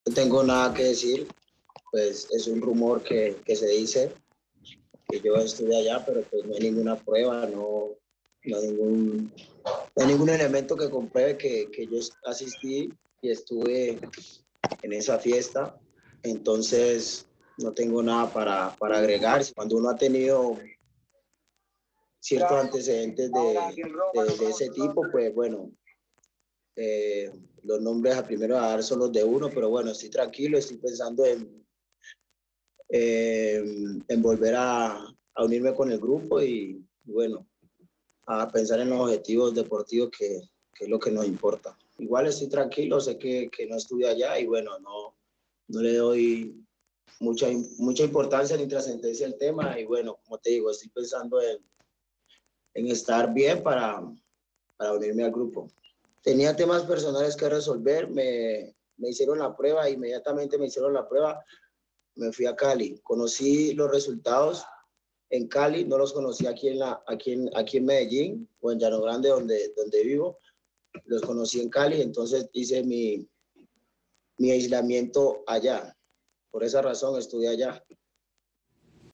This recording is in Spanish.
No tengo nada que decir, pues es un rumor que se dice que yo estuve allá, pero pues no hay ninguna prueba, no hay ningún elemento que compruebe que yo asistí y estuve en esa fiesta. Entonces, no tengo nada para agregar. Cuando uno ha tenido ciertos antecedentes de ese tipo, pues bueno, los nombres a primero a dar son los de uno, pero bueno, estoy tranquilo, estoy pensando en volver a unirme con el grupo y bueno, a pensar en los objetivos deportivos que es lo que nos importa. Igual estoy tranquilo, sé que no estuve allá y bueno, no le doy mucha importancia ni trascendencia al tema y bueno, como te digo, estoy pensando en estar bien para unirme al grupo. Tenía temas personales que resolver, me hicieron la prueba, inmediatamente me hicieron la prueba, me fui a Cali, conocí los resultados en Cali, no los conocí aquí en Medellín o en Llano Grande, donde vivo, los conocí en Cali, entonces hice mi aislamiento allá. Por esa razón estuve allá.